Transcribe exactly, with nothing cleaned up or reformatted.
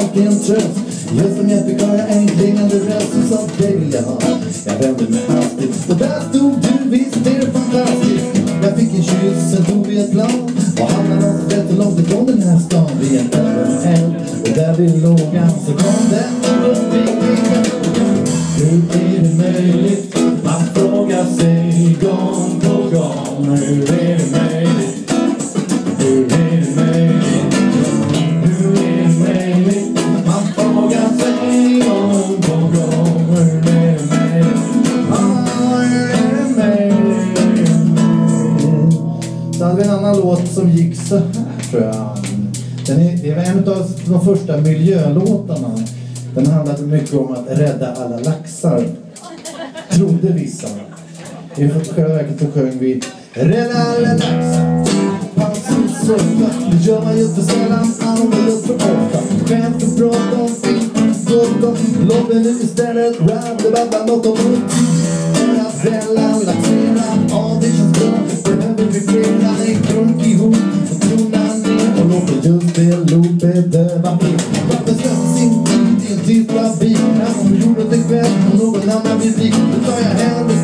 verkligen tröst. Just som jag fick höra en klingande röst som sa det vill jag ha. Jag vände mig hastigt och där stod du, visst är det fantastiskt. Jag fick en kyss, sen tog vi ett plan och hamnade någonstans rätt och långt ifrån den här stan. Vi en öppen eld och där vi låg så kom den och fick vi. Hur är det möjligt? Man frågar sig gång på gång. Hur är det möjligt? Hur är det möjligt? Hur är det möjligt? Man frågar sig gång på gång. Hur är det möjligt? Hur är det möjligt? Så hade vi en annan låt som gick så här, tror jag. Den är, det var en av de första miljölåtarna. Den handlade mycket om att rädda alla laxar. Trodde vissa. I själva verket så sjöng vi rädda alla laxar. Pass och sörta. Det gör man ju för sällan. Alldeles för ofta. Skämt och prata om fint. Gott om. Låt mig nu istället rap-debatta något om ont. För att sällan laxera. Ja, det känns bra. Behöver vi flera. Nej, krunk ihop. Och trona ner. Och låt just det loopet döva in. Varför släpps sin tid i en typ av bil? Här som gjorde det kväll. Och någon annan blir rik. Då tar jag hellre